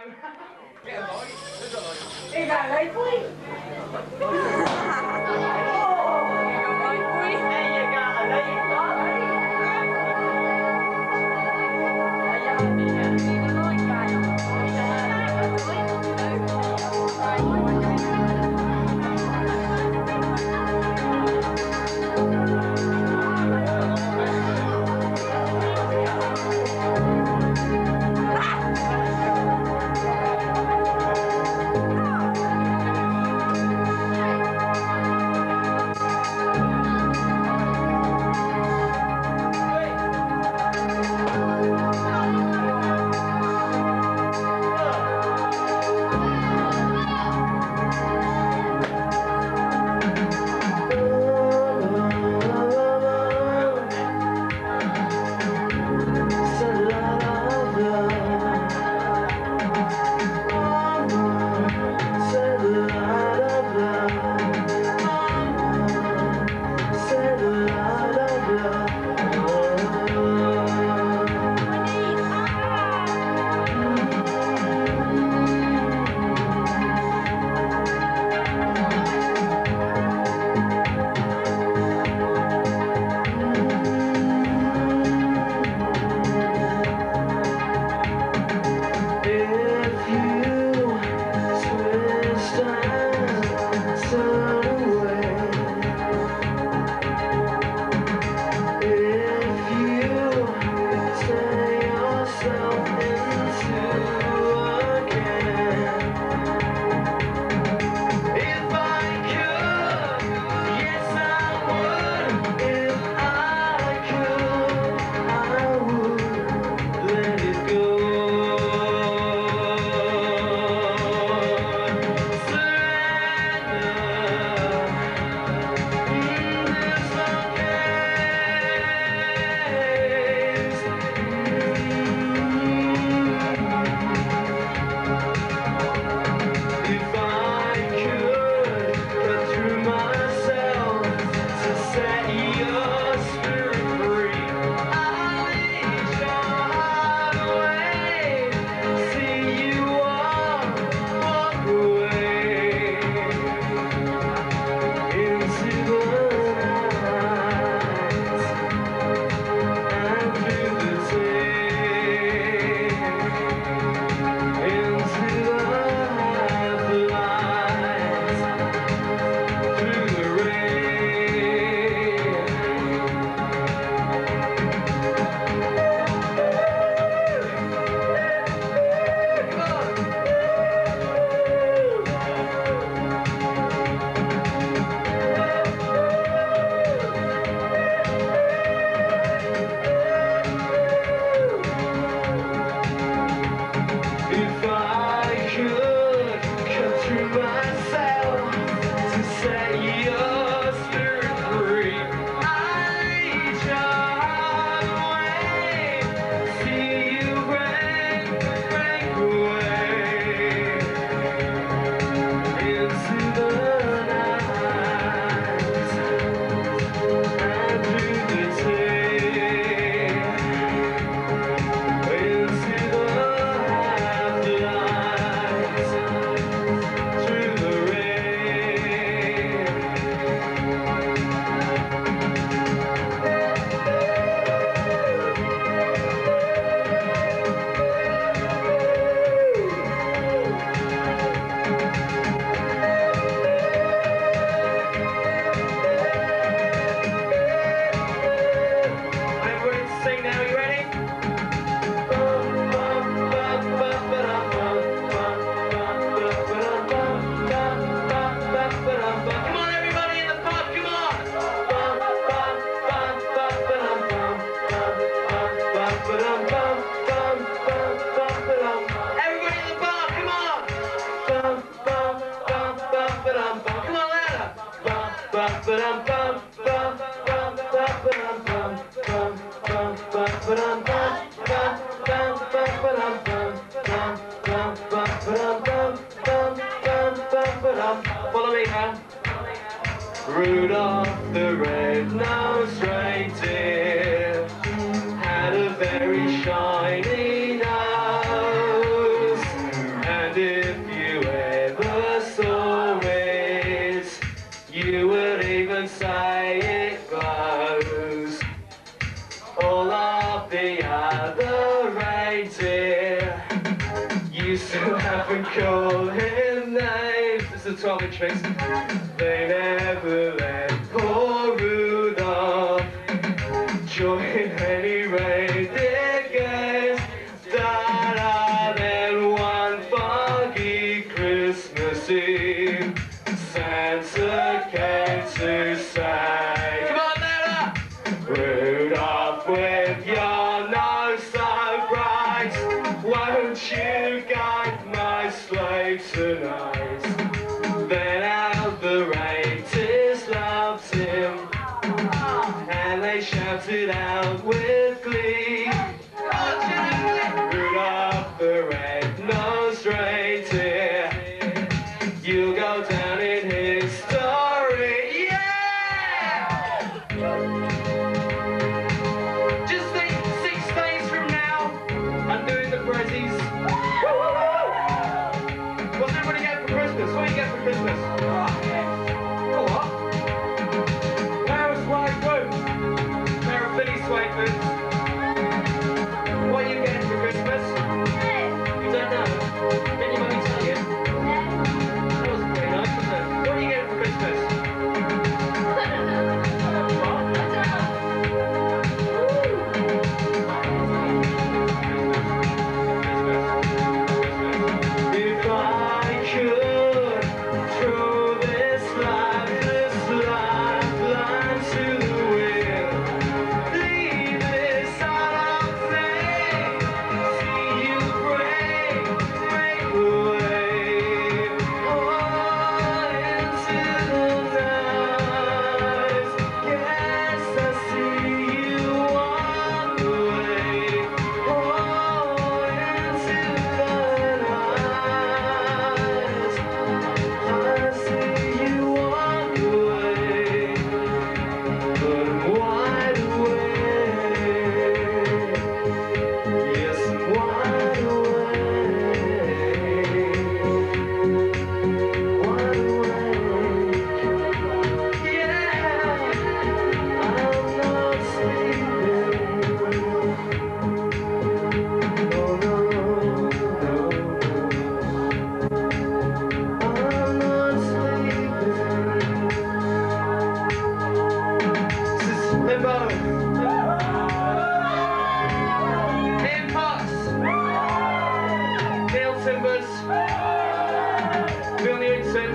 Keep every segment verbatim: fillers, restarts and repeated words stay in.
Đi ra lấy quýt. Follow me, man. Rudolph the red-nosed reindeer had a very shiny nose. still haven't called him names. It's a twelve inch mix. They never let poor Rudolph join any reindeer games. Da-da, then one foggy Christmas Eve, Santa came to say, come on, louder! Rudolph, with your nose so bright, won't you guide my sleigh tonight? Then all the reindeers loved him, and they shouted out with glee, Rudolph the red-nosed reindeer, you'll go down in history, yeah! Just think, six days from now, I'm doing the Prezzies. What's everybody get for Christmas? What do you get for Christmas? Oh, what? Pair of suede boots. Pair of Philly suede boots. What are you getting for Christmas? You don't know? Didn't your mummy tell you? That wasn't very nice, was it? What are you getting for Christmas? If I could throw this lifeless lifeline to the wind, leave this out of flame, see you break, break away, all into the night. Yes, I see you walk away, all into the night. I see you walk away, but I'm wide awake. Yes, I'm wide awake, wide awake. Yeah, I'm not sleeping. No, no, no, I'm not sleeping. This is Limbo. Ian Potts, Neil Timbers, Bill Newton.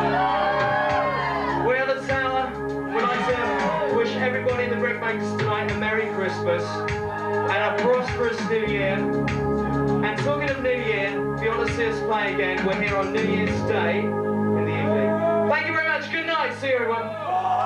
We are the Tower. We'd like to wish everybody in the Brickmakers tonight a Merry Christmas and a prosperous New Year. And talking of New Year, if you want to see us play again, we're here on New Year's Day in the evening. Thank you very much. Good night. See you, everyone.